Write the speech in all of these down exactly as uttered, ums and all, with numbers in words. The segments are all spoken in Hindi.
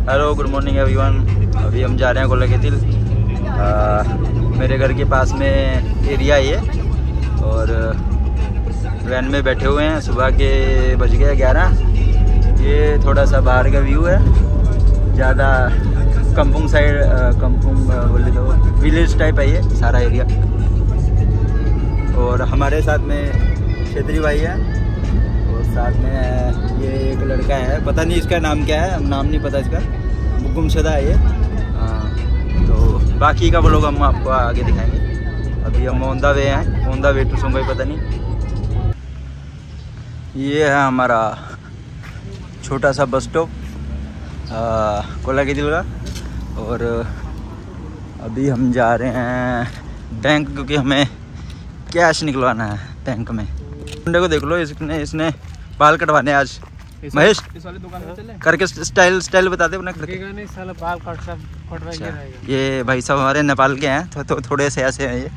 Hello good morning everyone. अभी हम जा रहे हैं गोला के तिल। मेरे घर के पास में एरिया है ये, और वैन में बैठे हुए हैं। सुबह के बज गए ग्यारह। ये थोड़ा सा बाहर का व्यू है, ज़्यादा कंपुंग साइड, कंपुंग बोले तो विलेज टाइप है ये सारा एरिया। और हमारे साथ में क्षेत्री भाई है, और साथ में ये एक लड़का है, पता नहीं इसका नाम क्या है, नाम नहीं पता इसका, गुमशुदा है ये। हाँ, तो बाकी का लोग हम आपको आगे दिखाएंगे। अभी हम ऑन द वे हैं, on the way to Sungai पता नहीं। ये है हमारा छोटा सा बस स्टॉप कोला के दिल का। और अभी हम जा रहे हैं बैंक, क्योंकि हमें कैश निकलवाना है बैंक में। मुंडे को देख लो, इसने इसने बाल कटवाने आज। महेश इस वाली दुकान में चले करके स्टाइल स्टाइल बताते अपने। नहीं साला बाल काट सब कटवाएंगे रहेगा। ये भाई साहब हमारे नेपाल के हैं, तो, तो थोड़े से ऐसे हैं ये।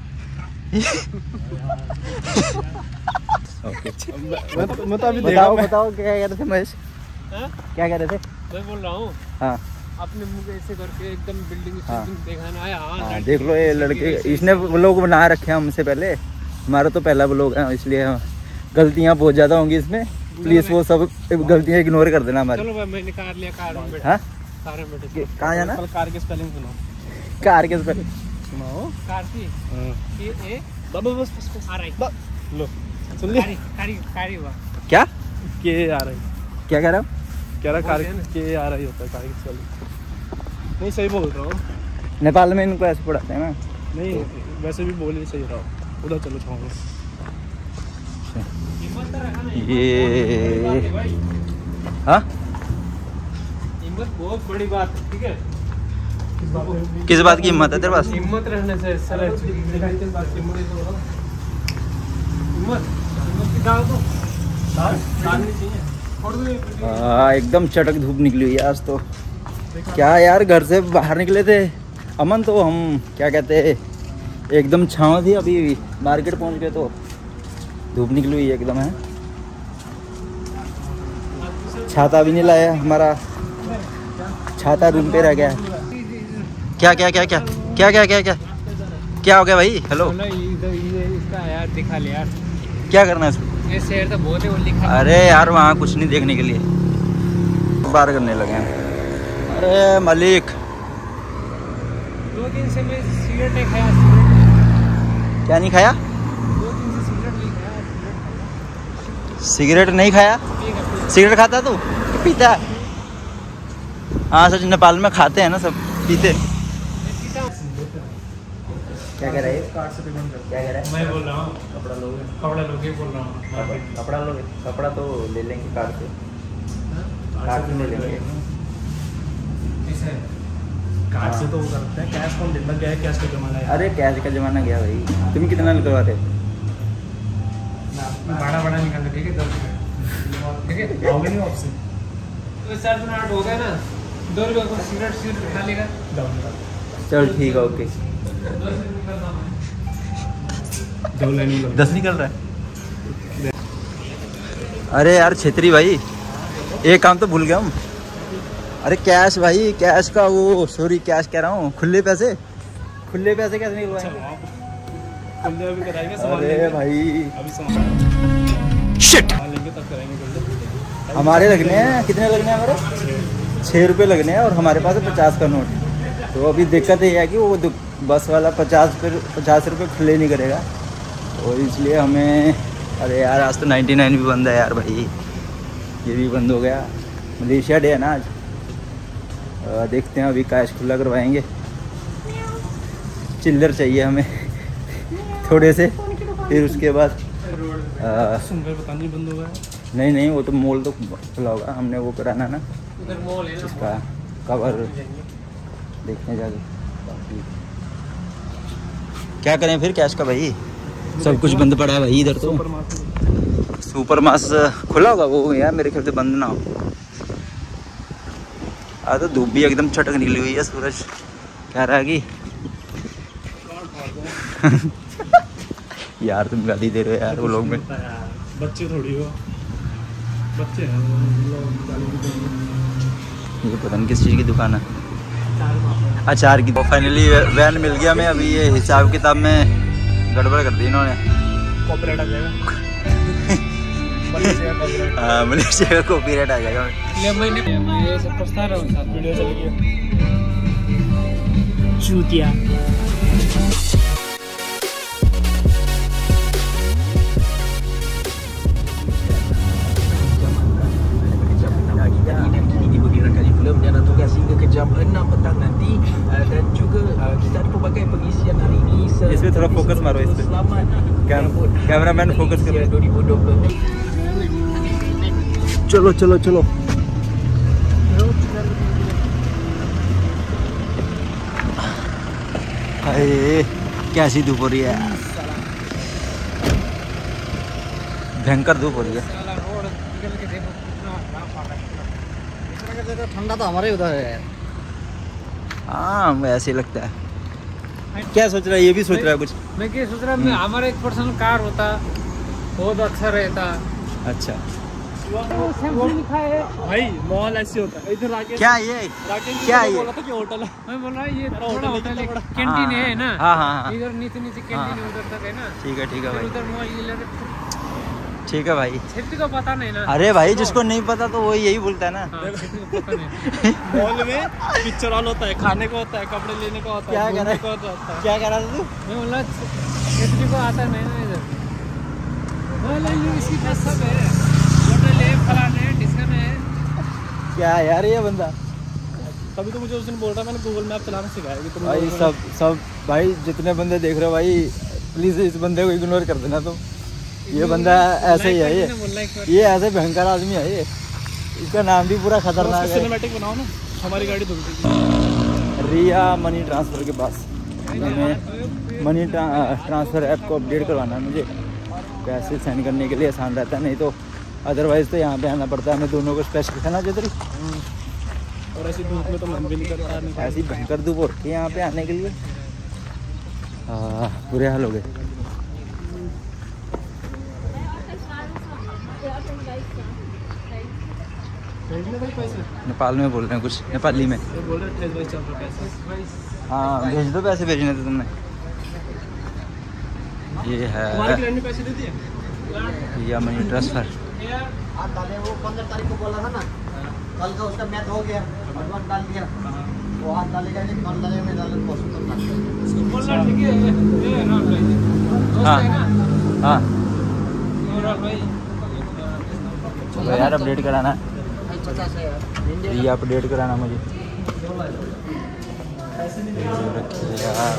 ओके मैं तो मैं तो अभी बताओ बताओ क्या कह रहे थे महेश? हाँ? क्या कह रहे थे? मैं बोल रहा हूँ हाँ अपने मुंह पे ऐसे करके एकदम बिल्डिंग हाँ। दिखाना है। हाँ, हाँ देख लो, ये लड़के इसने व्लॉग बना रखे हैं हमसे पहले। हमारा तो पहला व्लॉग है, इसलिए गलतियाँ बहुत ज़्यादा होंगी इसमें। प्लीज़ वो सब गलतियाँ इग्नोर कर देना हमारी। चलो भाई, मैंने कार लिया, कार में बैठा। हाँ कार में बैठे। कहाँ जाना? कार के स्पेलिंग सुनाओ। कार के स्पेलिंग सुनाओ। कार की के ए बस बस बस आ रही लो सुन ले। कारी कारी वाह क्या के आ रही, क्या कह रहा हूँ? कह रहा कार के आ रही होता है, कार की स्पेलिंग। नहीं सही बोल रहा हूँ। नेपाल में इनको ऐसे पढ़ाते हैं ना। नहीं वैसे भी बोल ही सही रहा हूँ। उधर चलो छाऊंगा। ये हाँ हिम्मत बहुत बड़ी बात है, ठीक है। किस बात की हिम्मत है तेरे पास? हिम्मत रहने से साला हिम्मत हिम्मत डाल दो, डालनी चाहिए। हाँ एकदम चटक धूप निकली हुई है आज तो। क्या यार, घर से बाहर निकले थे अमन, तो हम क्या कहते हैं एकदम छाँव थी। अभी मार्केट पहुंच गए तो धूप निकली हुई एकदम है। छाता भी नहीं लाया, हमारा छाता रूम पे रह गया है। क्या क्या क्या क्या क्या क्या क्या क्या क्या हो गया भाई? हेलो इसका यार दिखा ले यार, क्या करना है इसको? ये शेर तो बहुत है वो लिखा। अरे यार वहाँ कुछ नहीं देखने के लिए, बार करने लगे हैं। अरे मालिक, दो दिन से मैं सिगरेट नहीं खाया। सिगरेट क्या नहीं खाया? दो दिन से सिगरेट नहीं खाया। सिगरेट सिगरेट नहीं खाया? सिगरेट खाता तू? पीता है? हाँ सच, नेपाल में खाते हैं ना सब, पीते। क्या कह रहा है? कार्ड से पेमेंट कर। क्या कह रहा है? मैं बोल रहा हूँ कपड़ा लोगे? कपड़ा लोगे बोल रहा हूँ। कपड़ा लोगे? कपड़ा तो ले लेंगे कार्ड से, कार्ड से ले लेंगे। कार्ड से तो वो करते हैं, कैश कौन देता? क्या है कैश का जमाना है। अरे कैश का जमाना गया भाई। तुम कितना निकलवाते? बड़ा बड़ा निकाल ठीक है, दस रुपये ठीक है। आओगे नहीं आपसे तो चार मिनट हो गए ना, दो रुपये को सिगरेट सिगरेट खा लेगा। चल ठीक है, ओके। दस निकल रहा है। अरे यार छेत्री भाई, एक काम तो भूल गया हम। अरे कैश भाई, कैश का वो, सॉरी कैश कह रहा हूँ, खुले पैसे। खुले पैसे कैसे निकलवाएंगे? अरे भाई शिट, हमारे लगने हैं, कितने लगने हैं हमारे? छः रुपये लगने हैं, और हमारे पास है पचास का नोट। तो अभी दिक्कत ये है कि वो बस वाला पचास पर पचास रुपये खुले नहीं करेगा, तो इसलिए हमें। अरे यार आज तो नाइन्टी नाइन भी बंद है यार भाई, ये भी बंद हो गया। मलेशिया डे है ना आज। आ, देखते हैं, अभी कैश खुला करवाएंगे। चिल्लर चाहिए हमें थोड़े से, फिर उसके बाद पता नहीं बंद हो गया। नहीं नहीं, वो तो मॉल तो खुला होगा, हमने वो कराना ना उधर मॉल है ना, इसका कवर देखने जाके। बाकी क्या करें फिर कैश का भाई, सब कुछ बंद पड़ा है भाई इधर तो। सुपर मास खुला होगा वो यार, मेरे ख्याल से बंद ना हो। आ तो धूप भी एकदम चटक निकली हुई है, सूरज कह रहा है कि यार तुम गाली दे रहे हो यार वो लोग में। बच्चे थोड़ी हो, बच्चे हैं वो लोग गाली भी देंगे। ये पता नहीं किस चीज़ की दुकान है, अचार की। फाइनली वैन मिल गया हमें। अभी ये हिसाब किताब में गड़बड़ कर दी इन्होंने। कॉपीराइट आ जाएगा। हाँ मलेशिया का कॉपीराइट आ जाएगा। ये सब पछता रहा हूँ, वीडियो चल गया। चूतिया। dan tugas hingga ke jam enam petang nanti uh, dan juga uh, kita ada pelbagai pengisian hari ini. इसमें थोड़ा फोकस मारो इस पे। कैमरामैन फोकस करो। dua ribu dua puluh. चलो चलो चलो। हाय कैसी धूप हो रही है, भयंकर धूप हो रही है। ठंडा तो हमारे उधर है। हाँ ऐसे ही लगता है। क्या सोच रहा है, ये भी सोच रहा है कुछ? मैं क्या सोच रहा हूँ, हमारा एक पर्सनल कार होता बहुत अच्छा रहता। अच्छा वो लिखा है भाई, मॉल ऐसे होता है इधर आके। क्या ये क्या ये बोला था कि होटल है, मैं बोल रहा ये थोड़ा होटल है, कैंटीन है ना। हाँ हाँ इधर नीचे नीचे कैंटीन है, उधर तक है ना। ठीक है ठीक है भाई, उधर मॉल। ठीक है भाई। छेत्री को पता नहीं ना। अरे भाई जिसको नहीं पता तो वो यही बोलता है ना। मॉल में पिक्चर हॉल होता है, खाने को होता है, कपड़े लेने का होता है, क्या कह रहा है? क्या कह रहा था तू? मैं बोला छेत्री को आता नहीं ना इधर। मॉल इसकी पास सब है, होटल है, फलाने है, डिस्कन है। क्या यार ये बंदा, तभी तो मुझे उस दिन बोल रहा, मैंने गूगल मैप चलाना सिखाया कि तुम भाई सब सब भाई जितने बंदे देख रहे हो भाई प्लीज इस बंदे को इग्नोर कर देना। तो ये बंदा ऐसे ही है, ये ये ऐसे भयंकर आदमी है ये। इसका नाम भी पूरा खतरनाक है। सिनेमैटिक बनाओ ना, हमारी गाड़ी धुलती। रिया मनी ट्रांसफ़र के पास हमें मनी ट्रांसफ़र ऐप को अपडेट करवाना है मुझे। पैसे सेंड करने के लिए आसान रहता है, नहीं तो अदरवाइज़ तो यहाँ पे आना पड़ता है हमें दोनों को। स्पेशल है ना जितनी, और ऐसी धूप में तो मन भी नहीं करता। नहीं ऐसी भयंकर धूप हो रही है यहाँ पे आने के लिए। हाँ बुरे हाल हो गए। नेपाल में बोल रहे हैं कुछ, नेपाली में बोल रहे हैं। हाँ भेज दो, पैसे भेजने थे तुमने। ये है पैसे दे दिए या मनी ट्रांसफ़र। वो पंद्रह तारीख को बोला था ना, कल का उसका मैच हो गया, भगवान डाल दिया। वो हाथ डालेगा नहीं, कल डालेगा में डालेगा पॉसिबल बोल रहा ठीक है। ये राम भाई हाँ हाँ राम भाई चलो यार अपडेट कराना, ये अपडेट कराना मुझे यार।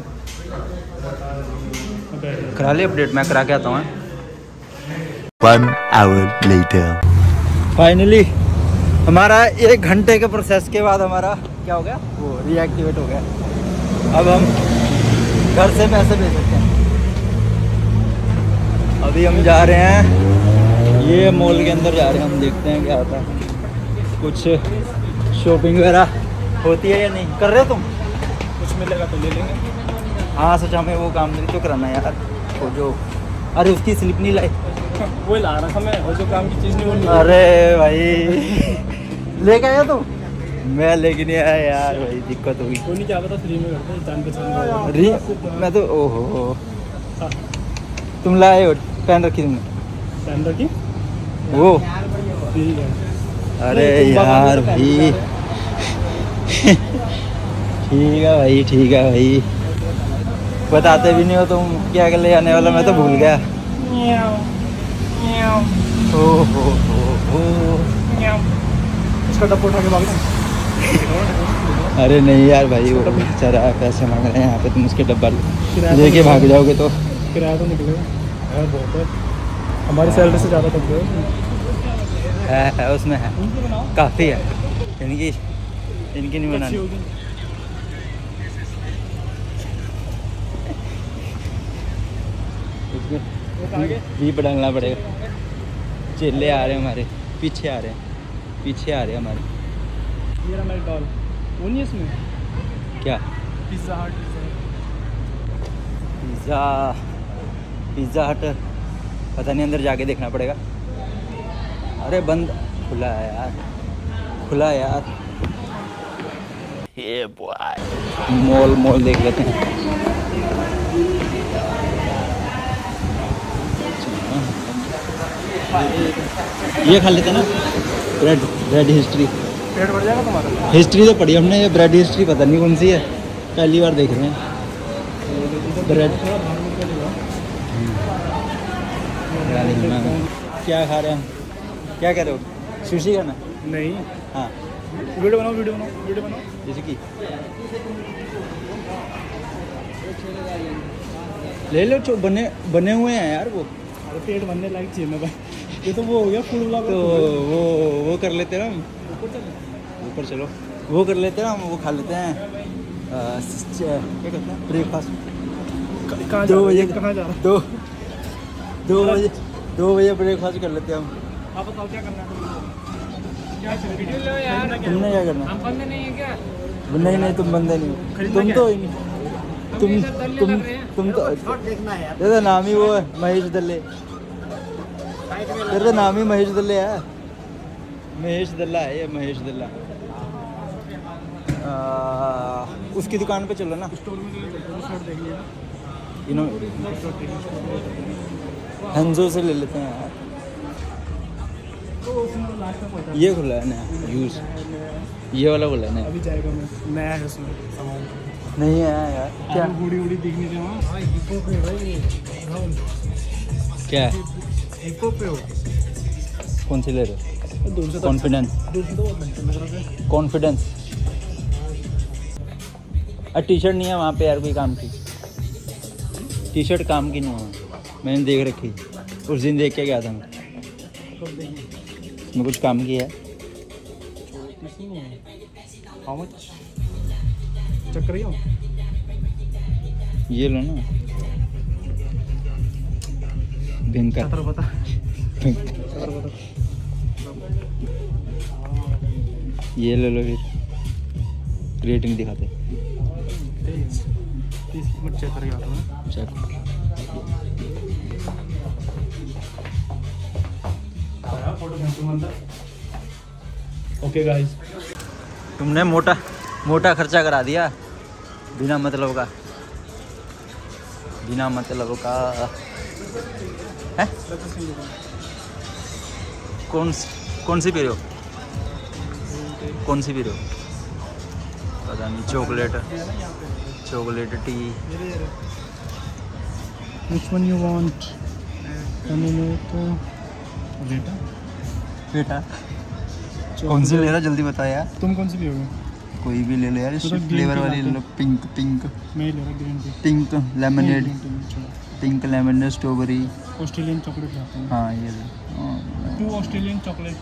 करा ले अपडेट, मैं करा के आता हूँ। One hour later. फाइनली हमारा एक घंटे के प्रोसेस के बाद हमारा क्या हो गया, वो रीएक्टिवेट हो गया। अब हम घर से पैसे भेज सकते हैं। अभी हम जा रहे हैं ये मॉल के अंदर जा रहे हैं, हम देखते हैं क्या होता है। कुछ शॉपिंग वगैरह होती है या नहीं कर रहे हो तुम? कुछ मिलेगा तो ले लेंगे। हाँ सच हमें वो काम नहीं तो कराना यार, वो जो अरे उसकी स्लिप नहीं लाई। वो ला रहा था मैं, और जो काम की चीज़ नहीं वो। अरे भाई लेके आया तुम? मैं लेके नहीं आया यार भाई, दिक्कत होगी। कोई नहीं, क्या पता फ्री में करते हैं, जान पहचान। री मैं तो ओहो तुम लाए हो, पहन रखी तुमने? पहन रखी वो ठीक है। अरे यार भाई ठीक है भाई ठीक है भाई, बताते भी नहीं हो तुम क्या कर ले आने वाला, मैं तो भूल गया। ओ हो हो हो इसका डब्बा उठा के भागना। अरे नहीं यार भाई, वो बेचारा पैसे मांग रहे हैं यहाँ पे, तुम उसके डब्बा लेके भाग जाओगे तो किराया तो निकलेगा है बहुत है, हमारी सैलरी से ज़्यादा तक है, है उसमें है काफ़ी है। इनकी इनकी नहीं बनानी। भी पढ़ाना पड़ेगा। चेले आ रहे हैं हमारे पीछे, आ रहे हैं पीछे आ रहे हैं हमारे। ये रहा मेरी डॉल, वो नहीं है इसमें क्या? पिज़्ज़ा हट। पिज़्ज़ा पिज़्ज़ा हट पता नहीं, अंदर जाके देखना पड़ेगा। अरे बंद, खुला है यार, खुला है यार। Yeah, boy. मॉल मॉल देख लेते हैं। ये खा लेते हैं ना, ब्रेड ब्रेड हिस्ट्री। पेट भर जाएगा तुम्हारा? हिस्ट्री तो पढ़ी हमने, ये ब्रेड हिस्ट्री पता नहीं कौन सी है, पहली बार देख रहे हैं। ब्रेड क्या खा रहे हैं हम? क्या कह रहे हो? सुशी खाना? नहीं। हाँ वीडियो बनाओ वीडियो बनाओ वीडियो बनाओ। जैसे कि ले लो, जो बने बने हुए हैं यार वो। अरे पेट भरने लायक चाहिए ना भाई, ये तो वो हो गया फूड ब्लॉग। तो वो वो कर लेते हैं हम, ऊपर चलो, वो कर लेते हैं हम, वो खा लेते हैं आ, क्या कहते हैं, ब्रेकफास्ट। कहाँ दो बजे कहाँ जा रहा है? दो दो बजे दो बजे ब्रेकफास्ट कर लेते हैं हम। आप बताओ क्या करना है? क्या वीडियो लो यार। तुमने क्या करना? हम बंदे नहीं है क्या? नहीं नहीं, तुम बंदे नहीं हो, तुम तो ही नहीं, तुम तुम तुम तो शॉट देखना है यार। तेरा तो नाम ही वो है, महेश दल्ले। तेरा तो नाम ही महेश दल्ले है, महेश दल्ला है ये, महेश दल्ला। आ, उसकी दुकान पे चलो ना, स्टोर में शॉट देख लिया। इन्होंने हंजो से ले लेते हैं यार। तो उसमें लास्ट में पहुंचा। ये खुला है नया यूज, ये वाला खुला है नया। अभी जाएगा मैं, नया है उसमें सामान। नहीं है यार। क्या बूढ़ी बूढ़ी दिखने से वहाँ। हाँ हिप्पो पे भाई, क्या हिप्पो पे हो। कौन सी ले रहे हो? दूर से कॉन्फिडेंस दूर से तो बहुत बनते हैं मेरे को। कॉन्फिडेंस। अरे टी शर्ट नहीं है वहाँ पे यार कोई काम की, टी शर्ट काम की नहीं है, मैंने देख रखी उस दिन, देख के गया था मैं, मैं कुछ काम किया है। How much? चेक करिए। ये लो ना, भयंकर सतर बता भयंकर। सतर बता। ये ले लो फिर, रेटिंग दिखाते। तेईस तीस मिनट चेक करिए आप। चेक ओके गाइस, तुमने मोटा मोटा खर्चा करा दिया बिना मतलब का, बिना मतलब का है। कौन कौन सी पी रहे हो? कौन सी पी रहे हो? पता नहीं, chocolate chocolate tea. Which one you want? तो बेटा बेटा कौन सी ले रहा, जल्दी बता यार। तुम कौन सी पियोगे? कोई भी ले लो यार, तो इस green फ्लेवर tea वाली लाते ले लो, पिंक पिंक मैं ही ले रहा green tea. Pink lemonade, pink lemonade strawberry. Australian chocolate लाता हूँ। हाँ ये लो। To Australian chocolate.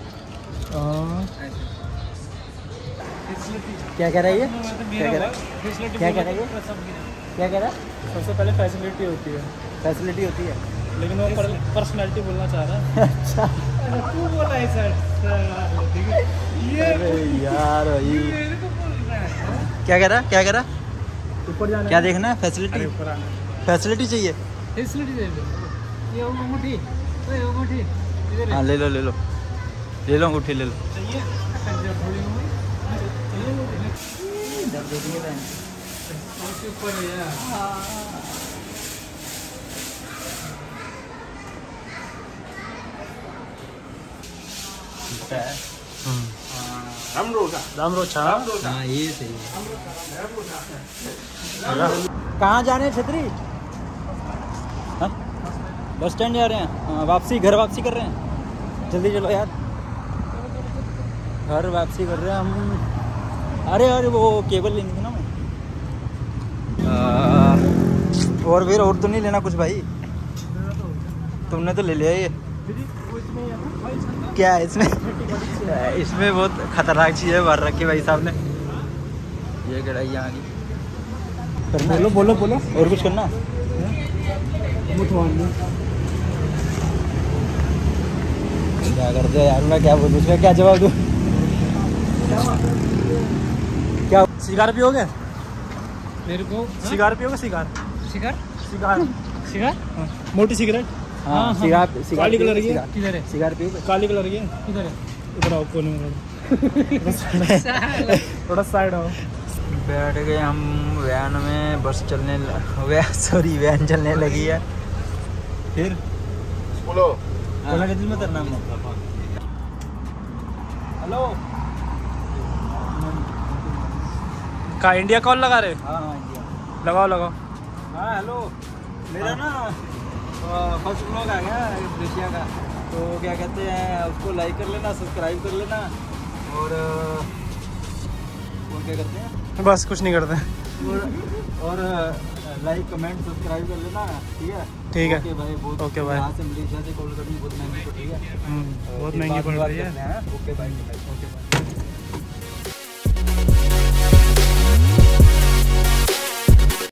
क्या कह रहा है ये? क्या कह रहा है? क्या कह रहा है ये? क्या कह रहा है? सबसे पहले फैसिलिटी होती है, फैसिलिटी होती है, लेकिन वो पर्सनैलिटी बोलना चाह रहा है। अच्छा तू बोला है सर, ठीक है। ये अरे यार भाई, ये तो बोल रहा है। क्या कह रहा क्या कह रहा? ऊपर जाना क्या है? देखना है? अरे फैसिलिटी, ऊपर आना है। फैसिलिटी चाहिए। फैसिलिटी दे दो। ये वो अंगूठी, ओए अंगूठी इधर हाँ ले लो ले लो ले लो अंगूठी ले लो। चाहिए थोड़ी अंगूठी ऊपर है यार। रामरोचा हाँ ये सही है। कहाँ जा रहे हैं छतरी? हाँ बस स्टैंड जा रहे हैं। हाँ, वापसी, घर वापसी कर रहे हैं, जल्दी चलो यार, घर वापसी कर रहे हैं हम। अरे अरे वो केबल लेनी थी ना मैं। आ, और फिर और तो नहीं लेना कुछ भाई? तुमने तो ले लिया ये। क्या है इसमें? इसमें बहुत खतरनाक चीज़ है भर रखी भाई साहब ने। ये कढ़ाई यहाँ की करना है? बोलो बोलो बोलो। और कुछ करना? क्या करते यार, मैं क्या बोलूँ उसका, क्या जवाब दूँ? क्या सिगार पियोगे? मेरे को सिगार पियोगे? सिगार सिगार सिगार सिगार मोटी सिगरेट। हाँ हाँ, सिगार हाँ। सिगार काली कलर की पियोगे? है? किधर है? सिगार पियोगे? काली कलर की है? किधर है? इधर आओ कोने में। थोड़ा साइड आओ। बैठ गए हम वैन में, बस चलने वे सॉरी वैन चलने लगी है। फिर बोलो बोला के दिल में तरना हेलो का इंडिया कॉल लगा रहे? हाँ हाँ इंडिया लगाओ लगाओ। हाँ हेलो, मेरा ना फर्स्ट ब्लॉग आ गया एशिया का, तो क्या कहते हैं उसको लाइक कर लेना, सब्सक्राइब कर लेना और और क्या करते हैं, बस कुछ नहीं करते और, और लाइक कमेंट सब्सक्राइब कर लेना। ठीक है ठीक है ओके भाई। बहुत ओके भाई। यहाँ से मलेशिया से कॉल करनी बहुत महंगी पड़ रही है, बहुत महंगी पड़ रही है। ओके भाई ओके भाई।